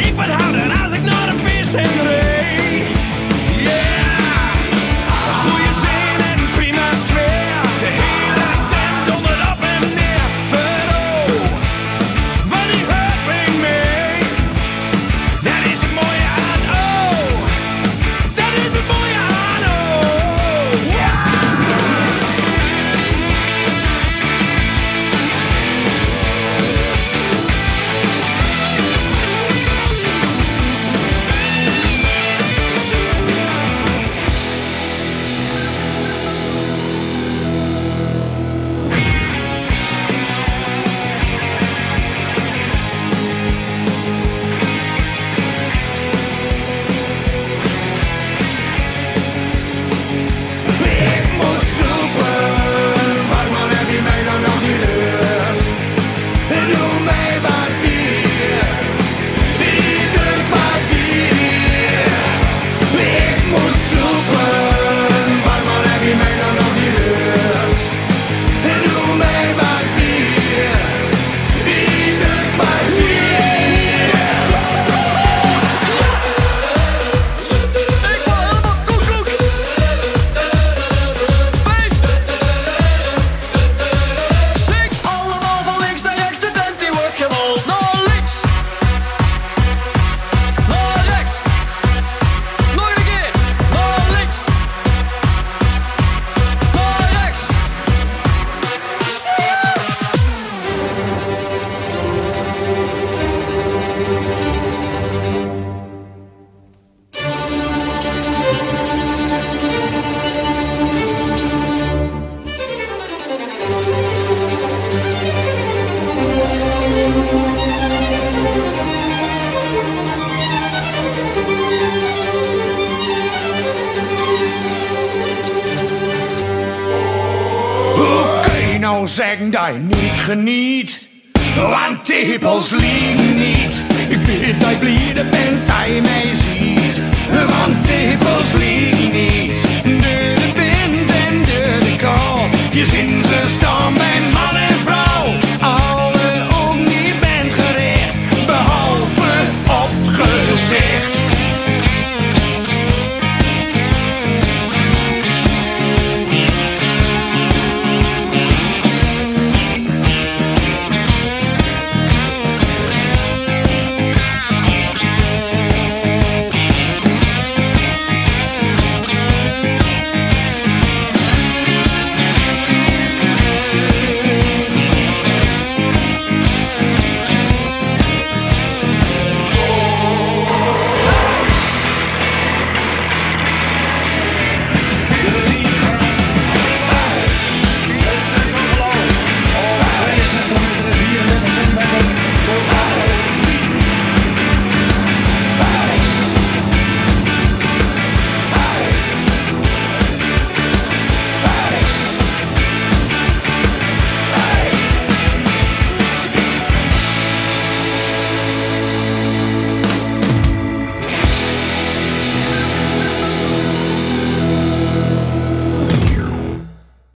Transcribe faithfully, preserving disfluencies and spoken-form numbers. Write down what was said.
ik wat harder als ik naar de feesttent reed. Yeah, goeie zin en prima sfeer. De hele tent dondert op en neer. Verdo, van die hupping mee. Dat is het mooie aan, oh, dat is het mooie aan, oh, yeah. Ik moet zoeken, wat man heb je mij dan nog niet leerd? Doe mij wat bier, ieder kwartier. Ik moet zoeken, wat man heb je mij dan nog niet leerd? Doe mij wat bier, ieder kwartier. Nou zeggen dat je niet geniet, want tepels liegen niet. Ik weet dat je blijde bent dat je mij ziet, want tepels liegen niet. Door de wind en door de kou, je zin ze staan bij man en vrouw. Alle ogen die bent gericht, behalve op het gezicht.